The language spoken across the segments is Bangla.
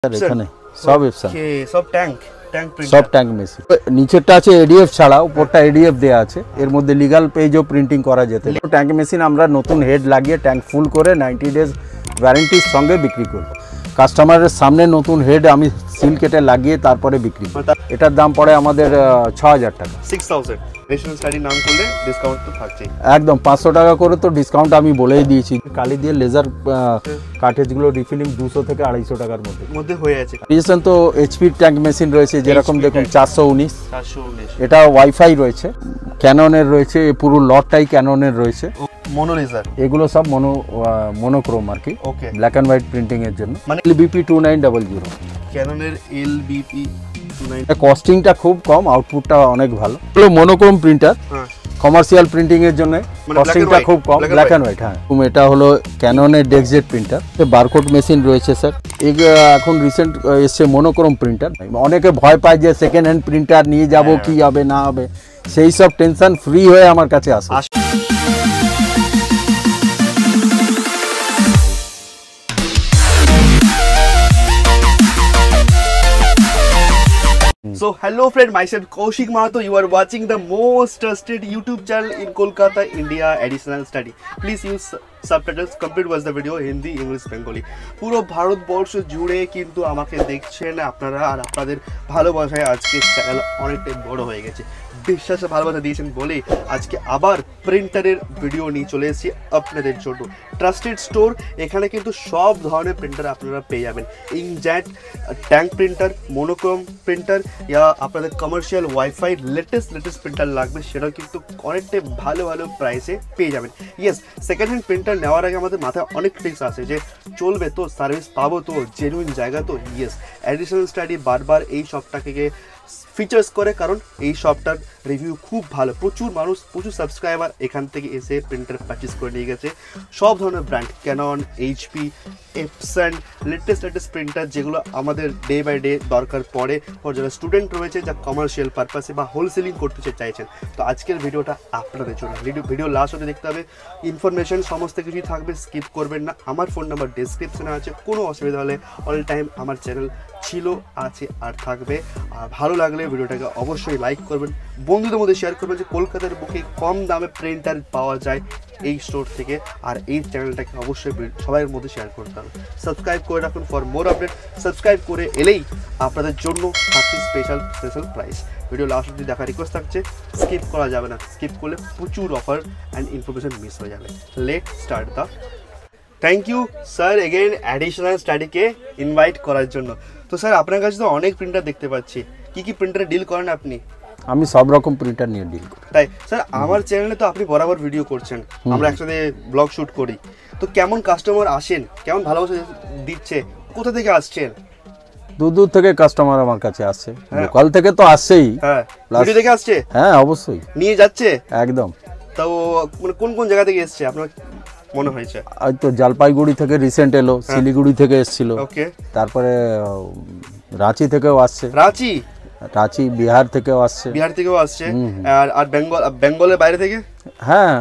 এখানে সব এপসন সব ট্যাঙ্ক প্রিন্টার সব ট্যাঙ্ক মেশিন নিচেরটা আছে এডিএফ ছাড়া উপরটা এডিএফ দেয়া আছে এর মধ্যে লিগ্যাল পেজও প্রিন্টিং করা যেতে পারে ট্যাঙ্ক মেশিন আমরা নতুন হেড লাগিয়ে ট্যাঙ্ক ফুল করে 90 ডেজ ওয়ারেন্টির সঙ্গে বিক্রি করব কাস্টমারের সামনে নতুন হেড আমি সিল কেটে লাগিয়ে তারপরে বিক্রি করি এটার দাম পড়ে আমাদের 6000 টাকা 6000 রেশন স্টাডি নাম করলে ডিসকাউন্ট তো থাকছেই একদম 500 টাকা করে তো ডিসকাউন্ট আমি বলেই দিয়েছি কালি দিয়ে লেজার কার্টেজগুলো রিফিলিং 200 থেকে 250 টাকার মধ্যে হয়ে আছে রিজেন তো এইচপি ট্যাঙ্ক মেশিন রয়েছে যেরকম দেখুন 419 এটা ওয়াইফাই রয়েছে ক্যাননের রয়েছে পুরো লটটাই ক্যাননের রয়েছে মোনো লেজার এগুলো সব মোনোক্রোম আর কি okay black and white printing এর জন্য মানে LBP 2900 ক্যাননের LBP 29 কস্টিংটা খুব কম আউটপুটটা অনেক ভালো এগুলো মোনোক্রোম প্রিন্টার কমার্শিয়াল প্রিন্টিং এর জন্য কস্টিংটা খুব কম ব্ল্যাক এন্ড হোয়াইট হ্যাঁ এটা হলো ক্যাননের ডেক্সজেট প্রিন্টার বারকোড মেশিন রয়েছে স্যার এখন রিসেন্ট এসছে মোনোক্রোম প্রিন্টার অনেকে ভয় পায় যে সেকেন্ড হ্যান্ড প্রিন্টার নিয়ে যাব কি হবে না হবে সেই সব টেনশন ফ্রি হয়ে আমার কাছে আসে So hello friend, myself Kaushik Mahato. You are watching the most trusted YouTube channel in Kolkata, India, Additional Study. Please use subtitles. Complete was the video Hindi, English, Bengali. পুরো ভারতবর্ষ জুড়ে কিন্তু আমাকে দেখছেন আপনারা আর আপনাদের ভালোবাসায় আজকে চ্যানেল অনেকটাই বড় হয়ে গেছে বিশ্বাসে ভালোবাসা দিয়েছেন বলে আজকে আবার প্রিন্টারের ভিডিও নিয়ে চলে এসেছি আপনাদের জন্য ট্রাস্টেড স্টোর এখানে কিন্তু সব ধরনের প্রিন্টার আপনারা পেয়ে যাবেন inkjet tank printer monochrome printer yeah আপনাদের কমার্শিয়াল ওয়াইফাই লেটেস্ট প্রিন্টার লাগবে সেটাও কিন্তু অনেকটাই ভালো প্রাইসে পেয়ে যাবেন ইয়েস সেকেন্ড হ্যান্ড প্রিন্টার নেওয়ার আগে আমাদের মাথায় অনেক ট্রিক্স আছে যে চলবে তো সার্ভিস পাবো তো জেনুইন জায়গা তো ইয়েস অ্যাডিশনাল স্টাডি বারবার এই শপটাকে ফিচার্স করে কারণ এই শপটার রিভিউ খুব ভালো প্রচুর সাবস্ক্রাইবার এখান থেকে এসে প্রিন্টার পারচেস করে নিয়ে গেছে সব ধরনের brand Canon HP Epson latest printer যেগুলো আমাদের ডে বাই ডে দরকার পড়ে আর যারা স্টুডেন্ট রয়েছে যা কমার্শিয়াল পারপাসে বা হোলসেলিং করতে চাইছেন তো আজকের ভিডিওটা আপনাদের জন্য ভিডিও লাস্ট অবধি দেখতে হবে ইনফরমেশন সমস্ত কিছুই থাকবে স্কিপ করবেন না আমার ফোন নাম্বার ডেসক্রিপশনে আছে কোনো অসুবিধা হলে অল টাইম আমার চ্যানেল ছিল আছে আর থাকবে আর ভালো লাগলে ভিডিওটাকে অবশ্যই লাইক করবেন বন্ধুদের মধ্যে শেয়ার করবেন যে কলকাতার বুকে কম দামে প্রিন্টার পাওয়া যায় এই স্টোর থেকে আর এই চ্যানেলটাকে অবশ্যই সবাই মধ্যে শেয়ার করতে হবে সাবস্ক্রাইব করে রাখুন ফর মোর আপডেট সাবস্ক্রাইব করে এলেই আপনাদের জন্য থাকছে স্পেশাল প্রাইস ভিডিও লাস্ট অবধি দেখার রিকোয়েস্ট থাকছে স্কিপ করা যাবে না স্কিপ করলে প্রচুর অফার অ্যান্ড ইনফরমেশন মিস হয়ে যাবে let start the thank you sir again additional স্টাডিকে ইনভাইট করার জন্য তো স্যার আপনার কাছে তো অনেক প্রিন্টার দেখতে পাচ্ছি কি প্রিন্টারে ডিল করেন আপনি আমি সব রকম প্রিন্টার নিয়ে ডিল করি তাই স্যার আমার চ্যানেলে তো আপনি বরাবর ভিডিও করছেন আমরা একসাথে ব্লগ শুট করি তো কেমন কাস্টমার আসেন কেমন ভালোবাসা দিচ্ছে কোথা থেকে আসছেন দূর থেকে কাস্টমার আমার কাছে আসছে লোকাল থেকে তো আসছেই হ্যাঁ ভিডিও দেখে আসছে হ্যাঁ অবশ্যই নিয়ে যাচ্ছে একদম তো মানে কোন জায়গা থেকে এসেছে আপনার মনে হয়েছে আজ তো জলপাইগুড়ি থেকে রিসেন্ট এলো শিলিগুড়ি থেকে এসেছিল ওকে তারপরে রাঁচি থেকেও আসছে রাঁচি বিহার থেকেও আসছে আর বেঙ্গলের বাইরে থেকে হ্যাঁ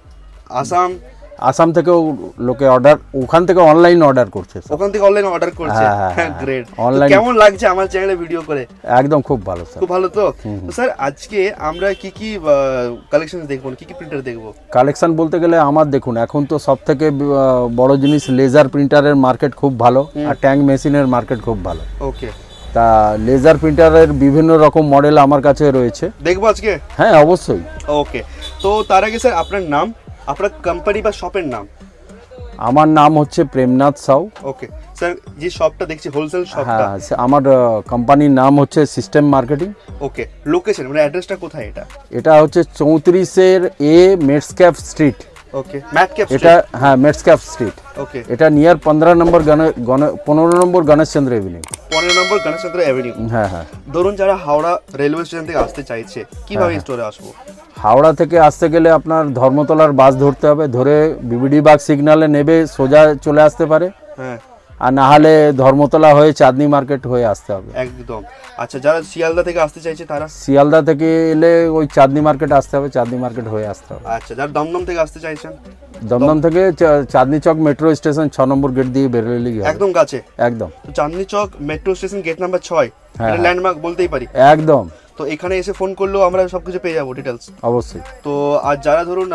আসাম থেকেও লোকে অর্ডার ওখান থেকে অনলাইন অর্ডার করছে হ্যাঁ গ্রেট অনলাইন কেমন লাগছে আমার চ্যানেলে ভিডিও করে একদম খুব ভালো স্যার খুব ভালো তো স্যার আজকে আমরা কি কালেকশন দেখব কি প্রিন্টার দেখব কালেকশন বলতে গেলে আমার দেখুন এখন তো সবথেকে বড় জিনিস লেজার প্রিন্টারের মার্কেট খুব ভালো আর ট্যাঙ্ক মেশিনের মার্কেট খুব ভালো ওকে তা লেজার প্রিন্টারের বিভিন্ন রকম মডেল আমার কাছে রয়েছে দেখবো আজকে হ্যাঁ অবশ্যই ওকে তো তার আগে স্যার আপনার নাম আপনার কোম্পানি বা শপের নাম আমার নাম হচ্ছে প্রেমনাথ সাউ ওকে স্যার যে শপটা দেখছি হোলসেল শপটা হ্যাঁ আমার কোম্পানির নাম হচ্ছে সিস্টেম মার্কেটিং ওকে লোকেশন মানে অ্যাড্রেসটা কোথায় এটা হচ্ছে 34 এ মেটসক্যাপ স্ট্রিট ওকে ম্যাটক্যাপ এটা হ্যাঁ মেটসক্যাপ স্ট্রিট ওকে এটা নিয়ার 15 নম্বর গণেশচন্দ্র এভিনিউ 15 নম্বর গণেশচন্দ্র এভিনিউ হ্যাঁ ধরুন যারা হাওড়া রেলওয়ে স্টেশন থেকে আসতে চাইছে কিভাবে স্টোরে আসবো হাওড়া থেকে আসতে গেলে আপনার ধর্মতলার বাস ধরতে হবে ধরে বিবিডি বাগ সিগন্যালে নেবে সোজা চলে আসতে পারে হ্যাঁ আর না হলে ধর্মতলা হয়ে চাঁদনি মার্কেট হয়ে আসতে হবে একদম। আচ্ছা, যারা শিয়ালদা থেকে আসতে চাইছে তারা? শিয়ালদা থেকে এলে ওই চাঁদনি মার্কেট আসতে হবে, চাঁদনি মার্কেট হয়ে আসতে হবে। আচ্ছা, যারা দমদম থেকে আসতে চাইছেন? দমদম থেকে চাঁদনি চক মেট্রো স্টেশন 6 নম্বর গেট দিয়ে বেরোলেই হবে। একদম কাছে? একদম। তো Chandni Chowk metro station gate number 6, এটা ল্যান্ডমার্ক বলতেই পারি। একদম। তো এখানে এসে ফোন করলেও আমরা সবকিছু পেয়ে যাবো, ডিটেলস। অবশ্যই। তো আর যারা ধরুন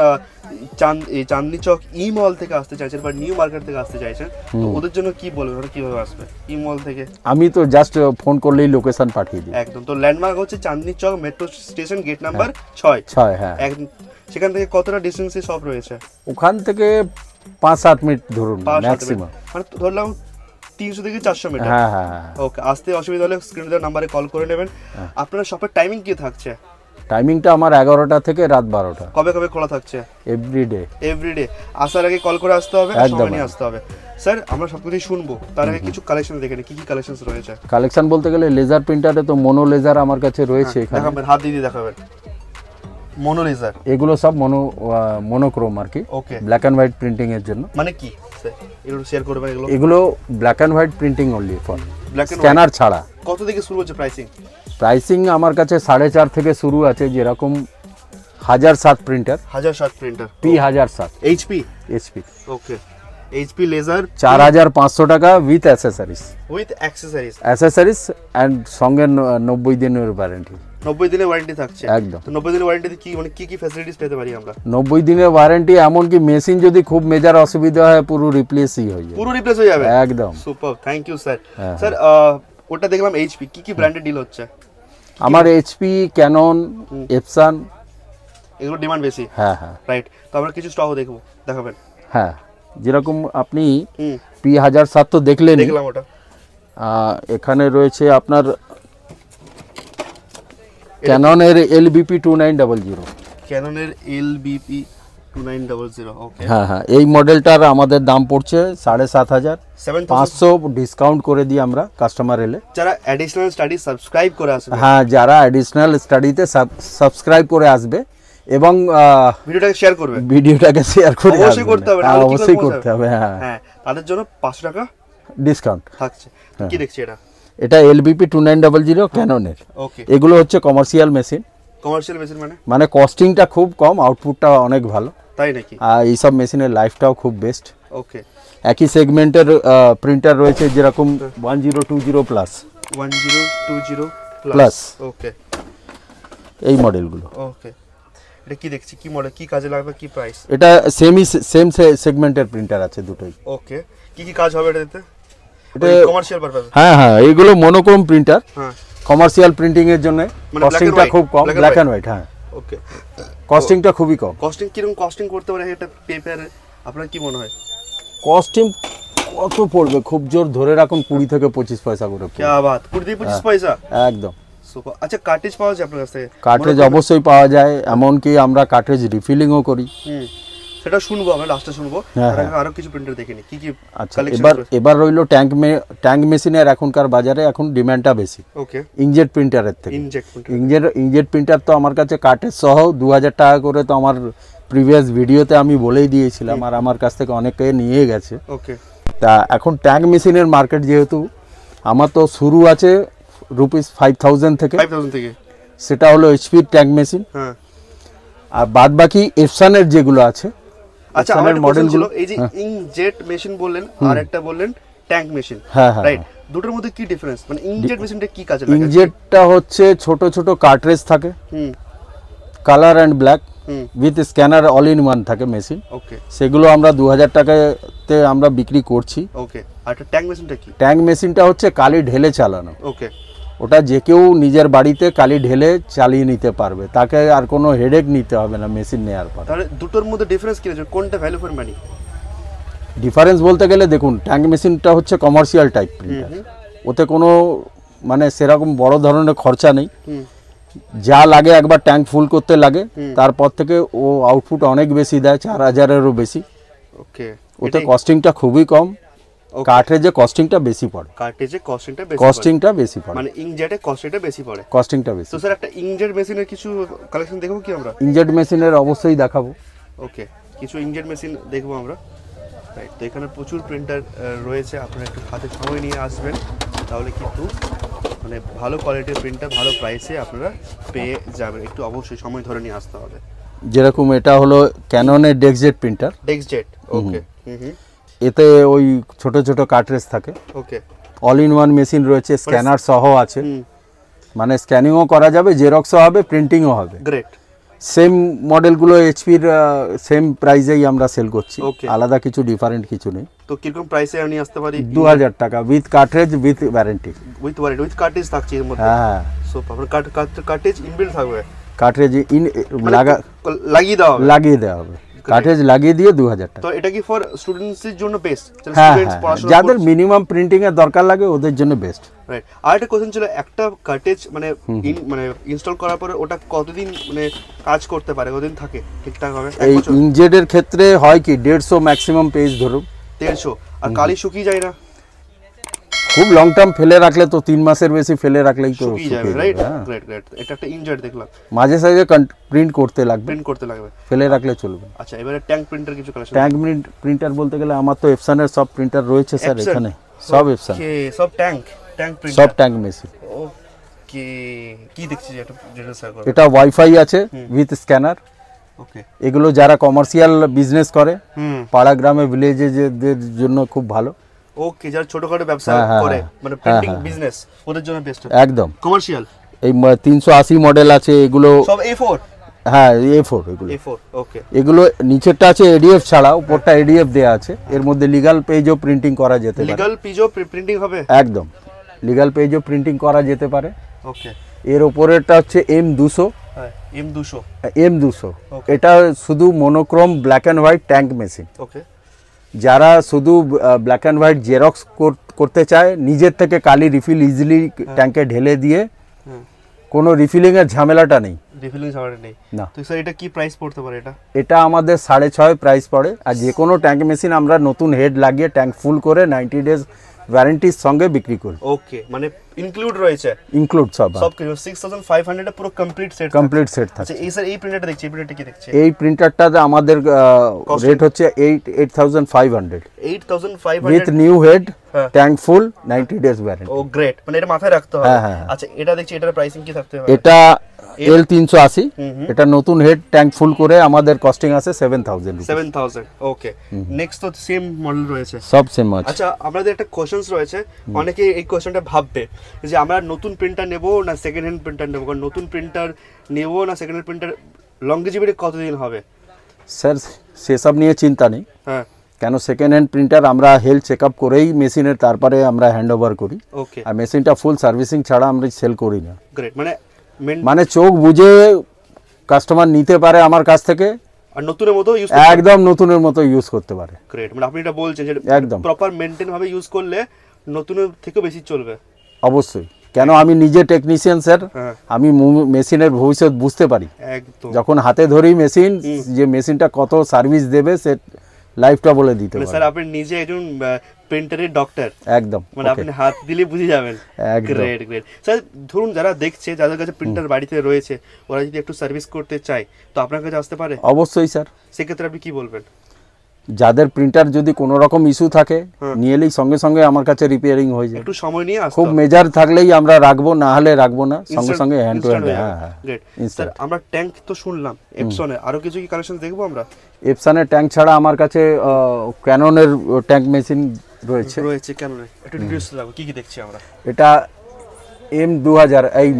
চাঁদনি চক ই মল থেকে আসতে চাইছেন বা নিউ মার্কেট থেকে আসতে চাইছেন, তো ওদের জন্য কি বলবেন, ওরা কিভাবে আসবে ই মল থেকে? আমি তো জাস্ট ফোন করলেই লোকেশন পাঠিয়ে দিই। একদম। তো ল্যান্ডমার্ক হচ্ছে Chandni Chowk metro station gate number 6। হ্যাঁ। একদম। সেখান থেকে কতটা ডিস্টেন্সে সব রয়েছে? ওখান থেকে 5-7 মিনিট ধরুন ম্যাক্সিমাম, মানে ধরলাম 300 থেকে 400 মিটার। হ্যাঁ। ওকে, আসতে অসুবিধা হলে স্ক্রিনে দেওয়া নাম্বারে কল করে নেবেন। আপনার শপের টাইমিং কি থাকছে? টাইমিংটা আমার 11টা থেকে রাত 12টা। কবে কবে খোলা থাকছে? এভরিডে। এভরিডে। আসার আগে কল করে আসতে হবে, সময় নিয়ে আসতে হবে। স্যার, আমরা সবকিছু শুনবো, তার আগে কিছু কালেকশন দেখে নিই, কি কি কালেকশনস রয়েছে। কালেকশন বলতে গেলে লেজার প্রিন্টারে তো মোনো লেজার আমার কাছে রয়েছে। এখানে দেখাবেন, হাত দিয়ে দেখাবেন। মোনো লেজার, এগুলো সব মোনোক্রোম আর কি। Okay. Black and white printing এর জন্য। মানে কি স্যার, এগুলো শেয়ার করবেন? এগুলো black and white printing only for black and scanner ছাড়া। কত থেকে শুরু হচ্ছে প্রাইসিং? প্রাইসিং আমার কাছে 4.5 থেকে শুরু আছে, যেরকম 1007 printer, 1007 printer P1007 HP. Okay, HP laser 4500 টাকা with accessories. With accessories and সঙ্গে 90 দিনের ওয়ারেন্টি। 90 দিনের ওয়ারেন্টি থাকছে? একদম। তো 90 দিনের ওয়ারেন্টিতে কি মানে কি ফ্যাসিলিটিস পেতে পারি আমরা? 90 দিনের ওয়ারেন্টি, এমনকি মেশিন যদি খুব মেজর অসুবিধা হয় পুরো রিপ্লেসই হয়ে যাবে। পুরো রিপ্লেস হয়ে যাবে? একদম। Super, thank you sir. Sir, ওটা দেখলাম এইচপি, কি ব্র্যান্ডের ডিল হচ্ছে? আমার এইচপি, ক্যানন, এপসন, এগুলো ডিমান্ড বেশি। হ্যাঁ। রাইট। তো আমরা কিছু স্টক দেখাবেন। হ্যাঁ, যেরকম আপনি P1007 তো দেখলেন, দেখলাম ওটা। এখানে রয়েছে আপনার ক্যাননের LBP 2900। ক্যাননের LBP 2900। ওকে। হ্যাঁ, এই মডেলটার আমাদের দাম পড়ছে 7500। 500 ডিসকাউন্ট করে দিই আমরা কাস্টমার এলে। যারা অ্যাডিশনাল স্টাডি সাবস্ক্রাইব করে আসবে, হ্যাঁ, যারা অ্যাডিশনাল স্টাডিতে সাবস্ক্রাইব করে আসবে এবং ভিডিওটাকে শেয়ার করবে, অবশ্যই করতে হবে। অবশ্যই করতে হবে। হ্যাঁ, তাদের জন্য 500 টাকা ডিসকাউন্ট থাকছে। কি দেখছি এটা LBP 2900 ক্যাননের। ওকে। এগুলো হচ্ছে কমার্শিয়াল মেশিন। কমার্শিয়াল মেশিন মানে কস্টিংটা খুব কম, আউটপুটটা অনেক ভালো, তাই নাকি? আর এইসব মেশিনের লাইফটাও খুব বেস্ট। ওকে। একই সেগমেন্টের প্রিন্টার রয়েছে, যেরকম 1020 প্লাস, 1020 প্লাস। ওকে, এই মডেলগুলো। ওকে। এটা কি দেখছি, কি মডেল, কি কাজে লাগবে, কি প্রাইস? এটা সেম সেগমেন্টের প্রিন্টার আছে দুটোই। ওকে। কি কাজ হবে এটাতে? এটা কমার্শিয়াল পারপাস? হ্যাঁ, এগুলো মোনোক্রোম প্রিন্টার। কমার্শিয়াল প্রিন্টিং এর জন্য কস্টিংটা খুব কম, ব্ল্যাক এন্ড হোয়াইট। হ্যাঁ। ওকে। কস্টিংটা খুবই কম। কস্টিং কিরকম কস্টিং করতে পারে এটা পেপারে, আপনার কি মনে হয়? কস্টিং কত পড়বে? খুব জোর ধরে রাখুন 20 থেকে 25 পয়সা করে। কি বাত, 20 থেকে 25 পয়সা? একদম। সুপার। আচ্ছা, কার্ট্রিজ পাওয়া যায় আপনার কাছে? কার্ট্রিজ অবশ্যই পাওয়া যায়, এমনকি আমরা কার্ট্রিজ রিফিলিংও করি। সেটা শুনবো, আমরা লাস্টে শুনবো। আরো কিছু প্রিন্টার দেখে নি, কি কালেকশন। এবার রইলো ট্যাঙ্ক মেশিনের এখনকার বাজারে এখন ডিমান্ডটা বেশি। ওকে। ইনজেট প্রিন্টারের থেকে। ইনজেট প্রিন্টার তো আমার কাছে কার্ট্রিজ সহ 2000 টাকা করে, তো আমার প্রিভিয়াস ভিডিওতে আমি বলেই দিয়েছিলাম, আর আমার কাছ থেকে অনেকে নিয়ে গেছে। ওকে। তা এখন ট্যাঙ্ক মেশিনের মার্কেট যেহেতু, আমার তো শুরু আছে ₹5000 থেকে। সেটা হলো এইচপি ট্যাঙ্ক মেশিন। হ্যাঁ। আর বাদ বাকি এপসনের যেগুলো আছে, আচ্ছা আমার মডেলগুলো, এই যে ইনজেট মেশিন বললেন আর একটা বললেন ট্যাঙ্ক মেশিন, রাইট? দুটোর মধ্যে কি ডিফারেন্স? মানে ইনজেট মেশিনটা কি কাজে লাগে? ইনজেটটা হচ্ছে ছোট ছোট কার্ট্রিজ থাকে, colour and black with scanner, all in one থাকে মেশিন। ওকে। সেগুলো আমরা 2000 টাকাতে আমরা বিক্রি করছি। ওকে। আর ট্যাঙ্ক মেশিনটা কি? ট্যাঙ্ক মেশিনটা হচ্ছে কালি ঢেলে চালানো। ওকে। ওটা যে কেউ নিজের বাড়িতে কালি ঢেলে চালিয়ে নিতে পারবে, তাকে আর কোনো হেডেক নিতে হবে না মেশিন নেওয়ার পর। তাহলে দুটোর মধ্যে ডিফারেন্স কি আছে, কোনটা ভ্যালু ফর মানি? ডিফারেন্স বলতে গেলে দেখুন, ট্যাঙ্ক মেশিনটা হচ্ছে কমার্শিয়াল টাইপ প্রিন্টার, ওতে কোনো মানে সেরকম বড় ধরনের খরচা নেই। যা লাগে একবার ট্যাঙ্ক ফুল করতে লাগে, তারপর থেকে ও আউটপুট অনেক বেশি দেয়, 4000-এরও বেশি। ওকে। ওতে কস্টিংটা খুবই কম, কার্ট্রিজে কস্টিংটা বেশি পড়ে। কস্টিংটা বেশি পড়ে, মানে ইনজেটে কস্টিংটা বেশি। তো স্যার, একটা ইনজেট মেশিনের কিছু কালেকশন দেখব কি আমরা? ইনজেট মেশিনের অবশ্যই দেখাবো। ওকে, কিছু ইনজেট মেশিন দেখবো আমরা। রাইট, তো এখানে প্রচুর প্রিন্টার রয়েছে, আপনারা একটু হাতে সময় নিয়ে আসবেন, তাহলে কিন্তু মানে ভালো কোয়ালিটির প্রিন্টার ভালো প্রাইসে আপনারা পেয়ে যাবেন। একটু অবশ্যই সময় ধরে নিয়ে আসতে হবে। যেরকম এটা হলো ক্যাননের ডেক্সজেট প্রিন্টার। ডেক্সজেট, ওকে। এতে ওই ছোট ছোট কার্ট্রিজ থাকে, okay. All in one machine রয়েছে, স্ক্যানার সহ আছে, মানে স্ক্যানিংও করা যাবে, জেরক্সও হবে, প্রিন্টিংও হবে। গ্রেট। সেম মডেলগুলো এইচপির সেম প্রাইসেই আমরা সেল করছি, Okay. আলাদা কিছু ডিফারেন্ট কিছু নেই। তো কিরকম প্রাইসে আমি আসতে পারি? 2000 টাকা with cartridge with warranty. With warranty, with cartridge থাকছে এর মধ্যে? হ্যাঁ, সো আপনার কার্টেজ ইনবিল্ট থাকবে, কার্ট্রিজ লাগিয়ে দেওয়া হবে? লাগিয়ে দেওয়া হবে, কার্ট্রিজ লাগিয়ে দিয়ে 2000 টাকা। তো এটা কি ফর স্টুডেন্টসদের জন্য বেস্ট? হ্যাঁ, যাদের মিনিমাম প্রিন্টিং এর দরকার লাগে ওদের জন্য বেস্ট। রাইট। আর একটা কোশ্চেন ছিল, একটা কার্টেজ মানে মানে ইনস্টল করার পরে ওটা কতদিন মানে কাজ করতে পারে, কতদিন থাকে ঠিকঠাক হবে? এই ইনজেড এর ক্ষেত্রে হয় কি 150 ম্যাক্সিমাম পেজ ধরুন, 150। আর কালি শুকিয়ে যায় না? খুব লং টার্ম ফেলে রাখলে তো 3 মাসের বেশি ফেলে রাখলেই তো শুকিয়ে যাবে। Right, great great. এটা একটা ইনজেড দেখলাম, মাঝে সাঝে প্রিন্ট করতে লাগবে, প্রিন্ট করতে লাগবে, ফেলে রাখলে চলবে। আচ্ছা, এবারে ট্যাঙ্ক প্রিন্টার কিছু কালেকশন? ট্যাঙ্ক প্রিন্টার বলতে গেলে আমার তো এপসনের সব প্রিন্টার রয়েছে স্যার, এখানে সব এপসন, ওকে, সব ট্যাঙ্ক প্রিন্টার, সব ট্যাঙ্ক মেশিন। ওকে, কি দেখছি এটা ডিটেইলস শেয়ার করো। এটা ওয়াইফাই আছে উইথ স্ক্যানার। ওকে, এগুলো যারা কমার্শিয়াল বিজনেস করে, পাড়া গ্রামে ভিলেজেদের জন্য খুব ভালো। ওকে, যারা ছোটখাটো ব্যবসা করে মানে প্রিন্টিং বিজনেস, ওদের জন্য বেস্ট একদম কমার্শিয়াল। এই 380 মডেল আছে, এগুলো সব A4। হ্যাঁ, A4 এগুলো। A4, ওকে। এগুলো নিচেরটা আছে এডিএফ ছাড়া, উপরটা এডিএফ দেয়া আছে, এর মধ্যে লিগ্যাল পেজও প্রিন্টিং করা যেতে পারে। লিগ্যাল পেজও প্রিন্টিং হবে? একদম, লিগ্যাল পেজও প্রিন্টিং করা যেতে পারে। ওকে। এর উপরেরটা হচ্ছে M200। হ্যাঁ, M200। M200 এটা শুধু monochrome black and white tank machine. Okay. যারা শুধু ব্ল্যাক অ্যান্ড হোয়াইট জেরক্স করতে চায়, নিজের থেকে কালি রিফিল ইজিলি ট্যাঙ্কে ঢেলে দিয়ে, কোনো রিফিলিং এর ঝামেলাটা নেই। রিফিলিং ঝামেলা নেই না। তো স্যার এটা কি প্রাইস পড়তে পারে? এটা আমাদের 6.5 প্রাইস পড়ে। আর যে কোনো ট্যাঙ্ক মেশিন আমরা নতুন হেড লাগিয়ে ট্যাঙ্ক ফুল করে 90 ডেজ ওয়ারেন্টির সঙ্গে বিক্রি করি। ওকে, মানে ইনক্লুড রয়েছে? ইনক্লুড সব কিছু 6500 এ পুরো কমপ্লিট সেট থাকে। আচ্ছা, এই স্যার এই প্রিন্টারটা দেখছি, এই প্রিন্টারটা কি দেখছি? এই প্রিন্টারটাতে আমাদের রেট হচ্ছে 8500 with new head, tank full, 90 days warranty. Oh great, মানে এটা মাথায় রাখতে হবে। আচ্ছা, এটা দেখছি, এটার প্রাইসিং কি থাকতে হবে? এটা L380, এটা নতুন হেড ট্যাঙ্ক ফুল করে আমাদের কস্টিং আছে 7000 রুপিস। 7000, ওকে। নেক্সট তো সেম মডেল রয়েছে? সব সেম আছে। আচ্ছা, আমাদের একটা কোশ্চেনস রয়েছে, অনেকে এই কোশ্চেনটা ভাববে যে আমরা নতুন প্রিন্টার নেব না সেকেন্ড হ্যান্ড প্রিন্টার নেব, কারণ নতুন প্রিন্টার নেব না সেকেন্ড হ্যান্ড প্রিন্টার লংজিভিটি কতদিন হবে? স্যার সেসব নিয়ে চিন্তা নেই। হ্যাঁ, কেন সেকেন্ড হ্যান্ড প্রিন্টার আমরা হেলথ চেক আপ করেই মেশিনের তারপরে আমরা হ্যান্ড ওভার করি। ওকে। আর মেশিনটা ফুল সার্ভিসিং ছাড়া আমরা সেল করি না। গ্রেট, মানে চোখ বুঝে কাস্টমার নিতে পারে আমার কাছ থেকে, আর নতুনের মতো ইউজ একদম নতুনের মতো ইউজ করতে পারে। গ্রেট, মানে আপনি এটা বলছেন যে একদম প্রপার মেইনটেইন ভাবে ইউজ করলে নতুনের থেকে বেশি চলবে? অবশ্যই, কেন আমি নিজে টেকনিশিয়ান স্যার, আমি মেশিনের ভবিষ্যৎ বুঝতে পারি। একদম, যখন হাতে ধরি মেশিন, যে মেশিনটা কত সার্ভিস দেবে সে লাইফটা বলে দিতে পারে। স্যার আপনি নিজে একজন প্রিন্টারের ডক্টর, একদম, মানে আপনি হাত দিলে বুঝে যাবেন। Great great. স্যার ধরুন যারা দেখছে, যাদের কাছে প্রিন্টার বাড়িতে রয়েছে, ওরা যদি একটু সার্ভিস করতে চায় তো আপনার কাছে আসতে পারে? অবশ্যই স্যার। সেক্ষেত্রে আপনি কি বলবেন? যাদের প্রিন্টার যদি কোনো রকম ইস্যু থাকে, নিয়ে এলেই সঙ্গে সঙ্গে আমার কাছে রিপেয়ারিং হয়ে যায়। একটু সময় নিয়ে আসতে, খুব মেজার থাকলেই আমরা রাখবো, না হলে রাখবো না, সঙ্গে সঙ্গে হ্যান্ড টু হ্যান্ড। হ্যাঁ, গ্রেট। স্যার আমরা ট্যাঙ্ক তো শুনলাম, এপসনের আরো কিছু কি কালেকশন দেখবো আমরা? এপসনের ট্যাঙ্ক ছাড়া আমার কাছে ক্যাননের ট্যাঙ্ক মেশিন রয়েছে। ক্যাননের একটু ডিটেইলস দাও, কি কি দেখছি আমরা? এটা M2000 এই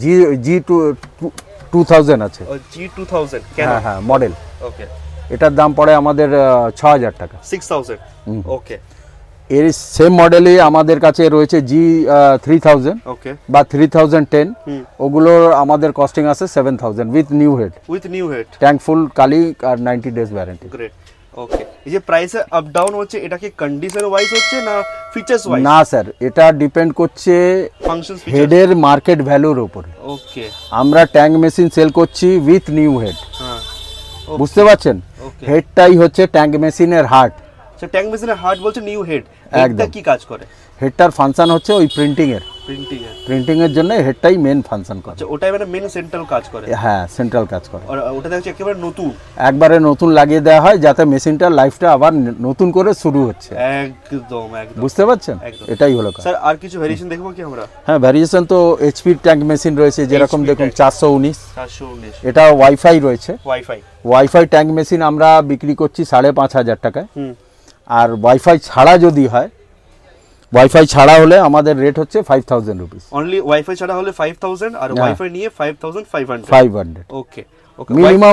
G2000 আছে। G2000 হ্যাঁ হ্যাঁ, মডেল। ওকে। এটার দাম পড়ে আমাদের 6000 টাকা। 6000, ওকে। এর সেম মডেলই আমাদের কাছে রয়েছে G3000 ওকে বা 3010, ওগুলোর আমাদের কস্টিং আছে 7000 with new head. Tank full কালি আর 90 ডেজ ওয়ারেন্টি। Great, okay. এই যে প্রাইসে আপ ডাউন হচ্ছে, এটা কি কন্ডিশন ওয়াইজ হচ্ছে না ফিচারস ওয়াইজ? না স্যার, এটা ডিপেন্ড করছে ফাংশনস, হেডের মার্কেট ভ্যালুর উপরে। ওকে। আমরা ট্যাঙ্ক মেশিন সেল করছি উইথ নিউ হেড। হ্যাঁ, বুঝতে পারছেন? হেডটাই হচ্ছে ট্যাঙ্ক মেশিনের হার্ট। আচ্ছা, ট্যাঙ্ক মেশিনের হার্ট বলছে নিউ হেড, এটা কি কাজ করে? হেডটার ফাংশন হচ্ছে ওই প্রিন্টিং এর। প্রিন্টিং এর জন্য হেডটাই মেন ফাংশন করে। আচ্ছা, ওটাই মানে মেন সেন্ট্রাল কাজ করে। হ্যাঁ, সেন্ট্রাল কাজ করে। আর ওটা দেখছি একেবারে নতুন, একবারে নতুন লাগিয়ে দেওয়া হয় যাতে মেশিনটার লাইফটা আবার নতুন করে শুরু হচ্ছে। একদম একদম, বুঝতে পারছেন, এটাই হলো কাজ। স্যার আর কিছু ভেরিয়েশন দেখবো কি আমরা? হ্যাঁ, ভেরিয়েশন তো এইচপি ট্যাঙ্ক মেশিন রয়েছে, যেরকম HP দেখুন ট্যাঙ্ক। 419, 419, এটা ওয়াইফাই রয়েছে। ওয়াইফাই ওয়াইফাই ট্যাঙ্ক মেশিন আমরা বিক্রি করছি 5,500 টাকায়। হুম, আর ওয়াইফাই ছাড়া যদি হয়, ওয়াইফাই ছাড়া হলে আমাদের রেট হচ্ছে 5,000 রুপিস। অনলি ওয়াইফাই ছাড়া হলে 5000 আর ওয়াইফাই নিয়ে 5500। 500 ওকে ওকে,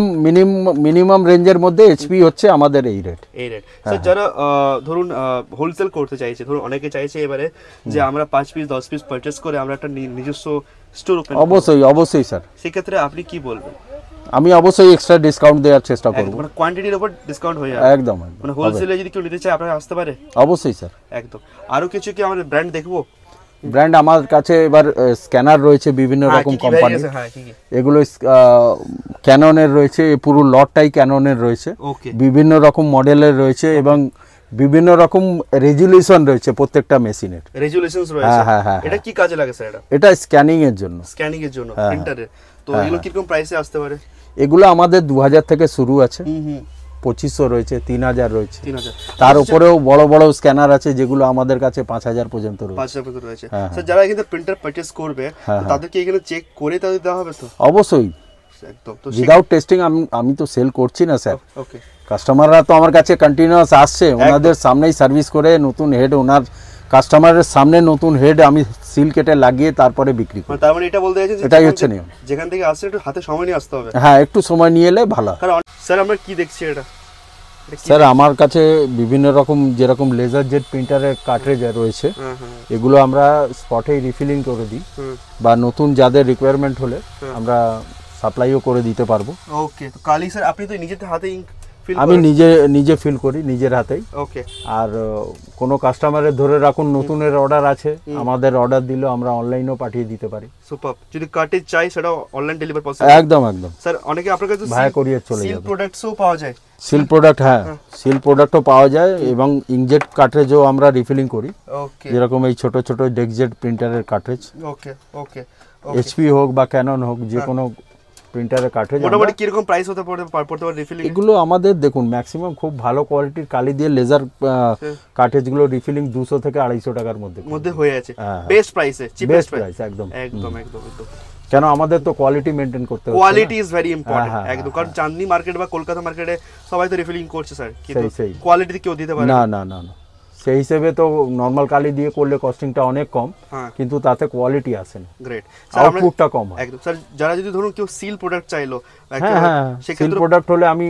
মিনিমাম রেঞ্জের মধ্যে এইচপি হচ্ছে আমাদের এই রেট। এই রেট। স্যার যারা ধরুন হোলসেল করতে চাইছে, ধরুন অনেকে চাইছে এবারে যে আমরা 5 পিস 10 পিস পারচেজ করে আমরা একটা নিজস্ব স্টোর ওপেন, অবশ্যই স্যার, সেক্ষেত্রে আপনি কি বলবেন? আমি অবশ্যই এক্সট্রা ডিসকাউন্ট দেওয়ার চেষ্টা করব। মানে কোয়ান্টিটির উপর ডিসকাউন্ট হয়ে যাবে একদম। মানে হোলসেলে যদি কেউ নিতে চায় আপনারা আসতে পারে? অবশ্যই স্যার, একদম। আরো কিছু কি আমাদের ব্র্যান্ড দেখবো? ব্র্যান্ড আমার কাছে এবার স্ক্যানার রয়েছে বিভিন্ন রকম কোম্পানি। এগুলো ক্যাননের রয়েছে, পুরো লটটাই ক্যাননের রয়েছে, বিভিন্ন রকম মডেলের রয়েছে এবং বিভিন্ন রকম রেজুলেশন রয়েছে প্রত্যেকটা মেশিনের। রেজুলেশনস রয়েছে। হ্যাঁ। এটা কি কাজে লাগে স্যার? এটা স্ক্যানিং এর জন্য। স্ক্যানিং এর জন্য প্রিন্টারে। তো এগুলো কি রকম প্রাইসে আসতে পারে? এগুলো আমাদের 2000 থেকে শুরু আছে, 2500 রয়েছে, 3000 রয়েছে। 3000। তার উপরেও বড় বড় স্ক্যানার আছে যেগুলো আমাদের কাছে 5000 পর্যন্ত রয়েছে। 5000 পর্যন্ত রয়েছে। স্যার যারা এখানে প্রিন্টার পারচেজ করবে তাদেরকে এখানে চেক করে তাদের দেওয়া হবে তো? অবশ্যই, একদম। তো উইদাউট টেস্টিং আমি তো সেল করছি না স্যার। ওকে। কাস্টমাররা তো আমার কাছে কন্টিনিউয়াস আসছে, ওনাদের সামনেই সার্ভিস করে নতুন হেড, ওনার কাস্টমারের সামনে নতুন হেড আমি সিল কেটে লাগিয়ে তারপরে বিক্রি করি। তার মানে এটা বলতে চাইছেন যে এটাই হচ্ছে নিয়ম। যেখান থেকে আসছে একটু হাতে সময় নিয়ে আসতে হবে। হ্যাঁ, একটু সময় নিয়ে এলে ভালো। কারণ স্যার আমরা কি দেখছি এটা? স্যার আমার কাছে বিভিন্ন রকম যেরকম লেজার জেট প্রিন্টারের কার্ট্রিজ রয়েছে, এগুলো আমরা স্পটেই রিফিলিং করে দিই বা নতুন যাদের রিকোয়ারমেন্ট হলে আমরা সাপ্লাইও করে দিতে পারবো। ওকে। তো কালি স্যার আপনি তো নিজের হাতে ইঙ্ক ফিল করেন? আমি নিজে ফিল করি নিজের হাতেই। ওকে। আর কোনো কাস্টমারের ধরে রাখুন নতুনের অর্ডার আছে, আমাদের অর্ডার দিলে আমরা অনলাইনেও পাঠিয়ে দিতে পারি। সুপার। যদি কার্ট্রিজ চাই সেটা অনলাইন ডেলিভারি পসিবল? একদম। স্যার অনেকে আপনার কাছে ভায়া কুরিয়ার চলে যাবে। সিল প্রোডাক্টসও পাওয়া যায়? সিল প্রোডাক্ট, হ্যাঁ, সিল প্রোডাক্টও পাওয়া যায় এবং ইনজেট কার্ট্রিজও আমরা রিফিলিং করি। ওকে। যেরকম এই ছোট ছোট ডেক্সজেট প্রিন্টারের কার্ট্রিজ, ওকে ওকে, এইচপি হোক বা ক্যানন হোক, যে কোনো প্রিন্টারের কার্ট্রিজ। মোটামুটি কি রকম প্রাইস হতে পারে রিফিলিং? এগুলো আমাদের দেখুন ম্যাক্সিমাম খুব ভালো কোয়ালিটির কালি দিয়ে লেজার কার্ট্রিজগুলো রিফিলিং 200 থেকে 250 টাকার মধ্যে হয়ে আছে। বেস্ট প্রাইসে, চিপেস্ট প্রাইস। একদম একদম একদম একদম। কেন আমাদের তো কোয়ালিটি মেইনটেইন করতে হবে। Quality is very important. একদম। কারণ চাঁদনি মার্কেট বা কলকাতা মার্কেটে সবাই তো রিফিলিং করছে স্যার, কিন্তু কোয়ালিটি কেউ দিতে পারে না। না না না, সেই হিসেবে তো নরমাল কালি দিয়ে করলে কস্টিংটা অনেক কম, কিন্তু তাতে কোয়ালিটি আসে না। গ্রেট। আউটপুটটা কম হয়। একদম। স্যার যারা যদি ধরুন কেউ সিল প্রোডাক্ট চাইলো, হ্যাঁ, সিল প্রোডাক্ট হলে আমি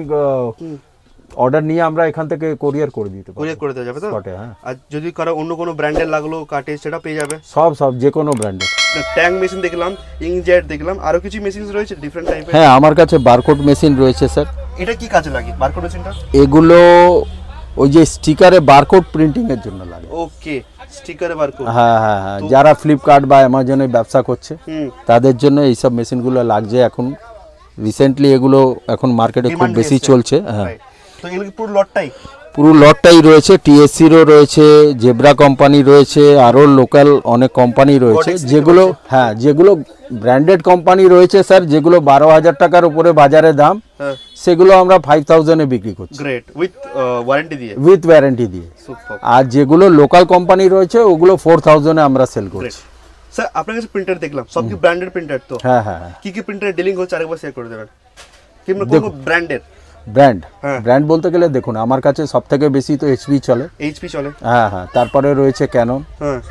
অর্ডার নিয়ে আমরা এখান থেকে কোরিয়ার করে দিতে পারি। কোরিয়ার করে দেওয়া যাবে তো? হ্যাঁ। আর যদি কারো অন্য কোনো ব্র্যান্ডের লাগলো কার্ট্রিজ, সেটা পেয়ে যাবে? সব যে কোনো ব্র্যান্ডের। ট্যাঙ্ক মেশিন দেখলাম, ইঙ্কজেট দেখলাম, আরো কিছু মেশিন রয়েছে ডিফারেন্ট টাইপের। হ্যাঁ, আমার কাছে বারকোড মেশিন রয়েছে স্যার। এটা কি কাজে লাগে বারকোড মেশিনটা? এগুলো ওই যে স্টিকারে বারকোড প্রিন্টিং এর জন্য লাগে। ওকে, স্টিকারে বারকোড। হ্যাঁ, যারা ফ্লিপকার্ট বা অ্যামাজনে ব্যবসা করছে তাদের জন্য এই সব মেশিনগুলো লাগছে এখন। রিসেন্টলি এগুলো এখন মার্কেটে খুব বেশি চলছে। হ্যাঁ, তো এগুলো পুরো লটটাই রয়েছে। টিএসসিরও রয়েছে, জেব্রা কোম্পানি রয়েছে, আরও লোকাল অনেক কোম্পানি রয়েছে, যেগুলো ব্র্যান্ডেড কোম্পানি রয়েছে স্যার, যেগুলো 12,000 টাকার উপরে বাজারে দাম, সেগুলো আমরা 5000 এ বিক্রি করছি। গ্রেট। উইথ ওয়ারেন্টি দিয়ে। আর যেগুলো লোকাল কোম্পানি রয়েছে ওগুলো 4000 এ আমরা সেল করছি। স্যার আপনার কাছে প্রিন্টার দেখলাম, সব কি ব্র্যান্ডেড প্রিন্টার তো? হ্যাঁ। কি প্রিন্টার ডিলিং হচ্ছে আরেকবার শেয়ার করে দেবেন? কোন ব্র্যান্ডের? ব্র্যান্ড বলতে গেলে দেখুন আমার কাছে সবথেকে বেশি তো এইচপি চলে। হ্যাঁ, তারপরে রয়েছে ক্যানন,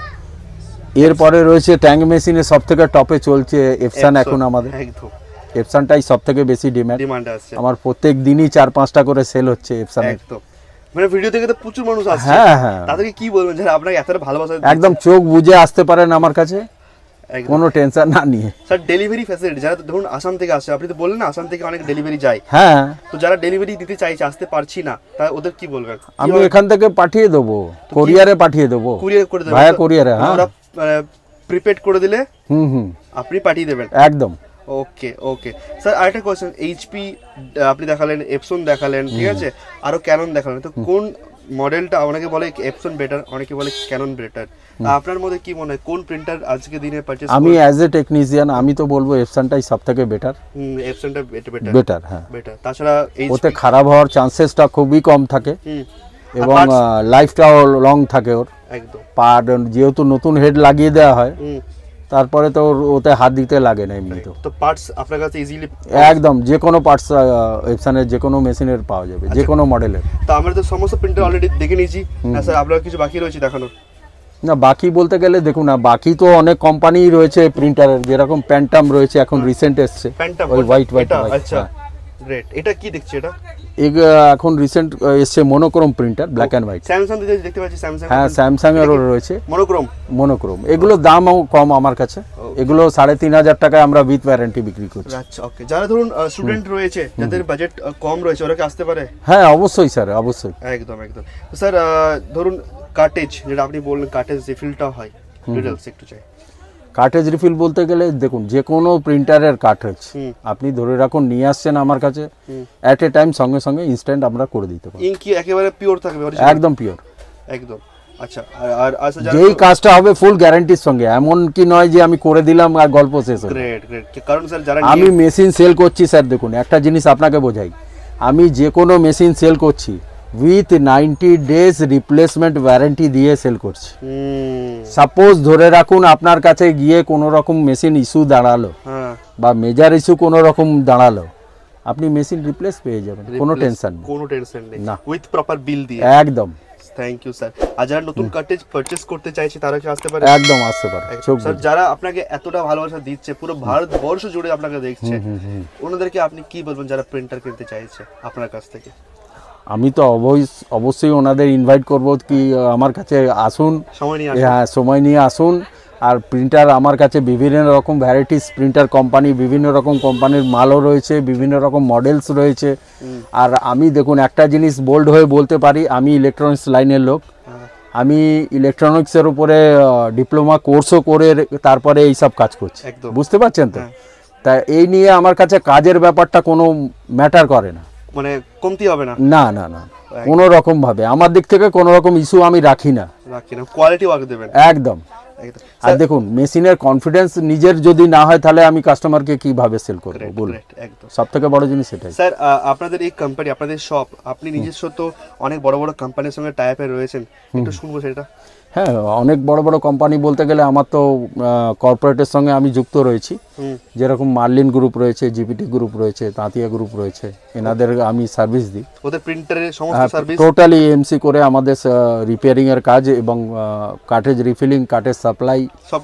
এরপরে রয়েছে ট্যাঙ্ক মেশিনে সবথেকে টপে চলছে এপসন। এখন আমাদের একদম এপসনটাই সবথেকে বেশি ডিমান্ড আছে। আমার প্রত্যেক দিনই 4-5টা করে সেল হচ্ছে এপসন। একদম। মানে ভিডিও দেখে তো প্রচুর মানুষ আসছে। হ্যাঁ, তাদেরকে কি বলবেন যারা আপনাকে এতটা ভালোবাসা? একদম চোখ বুজে আসতে পারেন আমার কাছে, কোনো টেনশন না নিয়ে। স্যার ডেলিভারি ফ্যাসিলিটি, যারা ধরুন আসাম থেকে আসে, আপনি তো বললেন না আসাম থেকে অনেক ডেলিভারি যায়। হ্যাঁ, তো যারা ডেলিভারি দিতে চাইছে, আসতে পারছি না, তাহলে ওদের কি বলবেন? আমি এখান থেকে পাঠিয়ে দেবো, কোরিয়ারে পাঠিয়ে দেবো। কুরিয়ার করে দেবেন? ভায়া কোরিয়ারে। হ্যাঁ, আমরা প্রিপেড করে দিলে আপনি পাঠিয়ে দেবেন? একদম। Okay okay. স্যার আরেকটা কোয়েশ্চেন, এইচপি আপনি দেখালেন, এপসন দেখালেন, ঠিক আছে, আরো ক্যানন দেখালেন, তো কোন মডেলটা অনেকে বলে এপসন বেটার, অনেকে বলে ক্যানন বেটার, আপনার মধ্যে কি মনে হয় কোন প্রিন্টার আজকে দিনে পারচেজ? আমি অ্যাজ এ টেকনিশিয়ান আমি তো বলবো এপসনটাই সবথেকে বেটার। এপসনটা বেটার, হ্যাঁ বেটার। তাছাড়া ওতে খারাপ হওয়ার চান্সেসটা খুবই কম থাকে এবং লাইফটাও লং থাকে ওর একদম। পার্ট যেহেতু নতুন হেড লাগিয়ে দেওয়া হয় তারপরে তো ওতে হাত দিতে লাগে না এমনি। তো পার্টস আপনার কাছে ইজিলি একদম যে কোনো পার্টস এপসনের যে কোনো মেশিনের পাওয়া যাবে, যে কোনো মডেলের। তো আমরা তো সমস্ত প্রিন্টার অলরেডি দেখে নিয়েছি, স্যার আপনার কিছু বাকি রয়েছে দেখানোর? না বাকি বলতে গেলে দেখুন না, বাকি তো অনেক কোম্পানি রয়েছে প্রিন্টারের, যেরকম প্যান্টাম রয়েছে এখন রিসেন্ট এসছে, ওই হোয়াইট হোয়াইট। আচ্ছা গ্রেট। এটা কি দেখছি? এটা এখন রিসেন্ট এসছে monochrome printer, black and white. Samsung দেখতে পাচ্ছি, স্যামসাং। হ্যাঁ স্যামসাং এরও রয়েছে মনোক্রোম। এগুলো দামও কম আমার কাছে, এগুলো 3,500 টাকায় আমরা উইথ ওয়ারেন্টি বিক্রি করছি। আচ্ছা ওকে। যারা ধরুন স্টুডেন্ট রয়েছে, যাদের বাজেট কম রয়েছে, ওরা কি আসতে পারে? হ্যাঁ অবশ্যই স্যার, অবশ্যই। একদম একদম। তো স্যার ধরুন কার্টেজ, যেটা আপনি বললেন কার্টেজ রিফিলটা হয়, ডিটেইলস একটু চাই। কার্টেজ রিফিল বলতে গেলে দেখুন যে কোনো প্রিন্টারের কার্টেজ আপনি ধরে রাখুন নিয়ে আসছেন আমার কাছে, অ্যাট এ টাইম সঙ্গে সঙ্গে ইনস্ট্যান্ট আমরা করে দিতে পারি। ইঙ্ক কি একেবারে পিওর থাকবে? একদম পিওর, একদম। আচ্ছা আর আচ্ছা, যেই কাজটা হবে ফুল গ্যারান্টির সঙ্গে, এমন কি নয় যে আমি করে দিলাম আর গল্প শেষ হলো। Great great. কারণ স্যার যারা আমি মেশিন সেল করছি স্যার, দেখুন একটা জিনিস আপনাকে বোঝাই, আমি যে কোনো মেশিন সেল করছি উইথ 90 ডেজ রিপ্লেসমেন্ট ওয়ারেন্টি দিয়ে সেল করছি। সাপোজ ধরে রাখুন আপনার কাছে গিয়ে কোনো রকম মেশিন ইস্যু দাঁড়ালো বা মেজর ইস্যু কোনো রকম দাঁড়ালো, আপনি মেশিন রিপ্লেস পেয়ে যাবেন, কোনো টেনশন নেই। কোনো টেনশন নেই না, উইথ প্রপার বিল দিয়ে। একদম। Thank you sir. আর যারা নতুন কার্টেজ পারচেজ করতে চাইছে তারা কি আসতে পারে? একদম আসতে পারে। স্যার যারা আপনাকে এতটা ভালোবাসা দিচ্ছে, পুরো ভারতবর্ষ জুড়ে আপনাকে দেখছে, ওনাদেরকে আপনি কি বলবেন যারা প্রিন্টার কিনতে চাইছে আপনার কাছ থেকে? আমি তো অবশ্যই ওনাদের ইনভাইট করব কি আমার কাছে আসুন, হ্যাঁ সময় নিয়ে আসুন। আর প্রিন্টার আমার কাছে বিভিন্ন রকম ভ্যারাইটিস প্রিন্টার কোম্পানি, বিভিন্ন রকম কোম্পানির মালও রয়েছে, বিভিন্ন রকম মডেলস রয়েছে। আর আমি দেখুন একটা জিনিস বোল্ড হয়ে বলতে পারি, আমি ইলেকট্রনিক্স লাইনের লোক, আমি ইলেকট্রনিক্সের উপরে ডিপ্লোমা কোর্সও করে তারপরে এইসব কাজ করছি, বুঝতে পারছেন তো? তা এই নিয়ে আমার কাছে কাজের ব্যাপারটা কোনো ম্যাটার করে না, মানে কমতি হবে না। না না না, কোনো রকম ভাবে আমার দিক থেকে কোনো রকম ইস্যু আমি রাখি না, কোয়ালিটি ওয়ার্ক দেবেন একদম। আর দেখুন মেশিনের কনফিডেন্স নিজের যদি না হয় তাহলে আমি কাস্টমারকে কিভাবে সেল করব বলুন, সব থেকে বড় জিনিস সেটাই। স্যার আপনাদের এই কোম্পানি, আপনাদের শপ, আপনি নিজস্ব তো অনেক বড় বড় কোম্পানির সঙ্গে টাই আপে রয়েছেন, একটু শুনবো সেটা। হ্যাঁ অনেক বড় বড় কোম্পানি বলতে গেলে আমার তো কর্পোরেটের সঙ্গে আমি যুক্ত রয়েছি, যেরকম মার্লিন গ্রুপ রয়েছে, জিপিটি গ্রুপ রয়েছে, তাঁতিয়া গ্রুপ রয়েছে, এনাদের আমি সার্ভিস দিই। ওদের প্রিন্টারের সমস্ত সার্ভিস টোটালি এমসি করে আমাদের রিপেয়ারিং এর কাজ এবং কার্টেজ রিফিলিং, কার্টেজ সাপ্লাই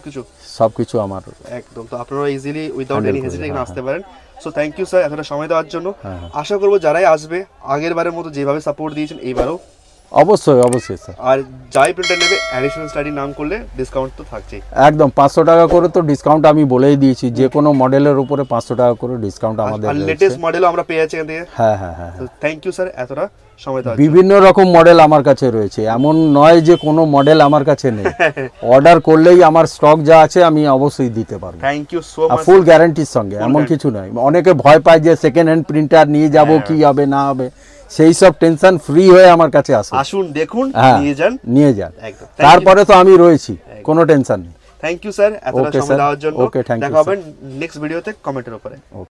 সবকিছু আমার একদম। তো আপনারা ইজিলি উইদাউট এনি হেজিটেশন আসতে পারেন। সো থ্যাংক ইউ স্যার এতটা সময় দেওয়ার জন্য। আশা করবো যারাই আসবে আগের বারের মতো যেভাবে সাপোর্ট দিয়েছেন এইবারও অবশ্যই অবশ্যই স্যার। আর যাই প্রিন্টার নেবে অ্যাডিশনাল স্টাডি নাম করলে ডিসকাউন্ট তো থাকছেই, একদম 500 টাকা করে তো ডিসকাউন্ট আমি বলেই দিয়েছি, যে কোনো মডেলের উপরে 500 টাকা করে ডিসকাউন্ট আমাদের। আর লেটেস্ট মডেলও আমরা পেয়ে যাচ্ছি এখান থেকে। হ্যাঁ হ্যাঁ হ্যাঁ। থ্যাংক ইউ স্যার এতটা সময় দেওয়ার জন্য। বিভিন্ন রকম মডেল আমার কাছে রয়েছে, এমন নয় যে কোনো মডেল আমার কাছে নেই, অর্ডার করলেই আমার স্টক যা আছে আমি অবশ্যই দিতে পারবো। Thank you so much. Full গ্যারান্টির সঙ্গে, এমন কিছু নয়। অনেকে ভয় পায় যে সেকেন্ড হ্যান্ড প্রিন্টার নিয়ে যাব কি হবে না হবে, সেই সব টেনশন ফ্রি হয়ে আমার কাছে আসুন, দেখুন, নিয়ে যান একদম। তারপরে তো আমি রয়েছি, কোনো টেনশন নেই। থ্যাংক ইউ স্যার এতটা সময় দেওয়ার জন্য। দেখা হবে নেক্সট ভিডিওতে কমেন্টের উপরে।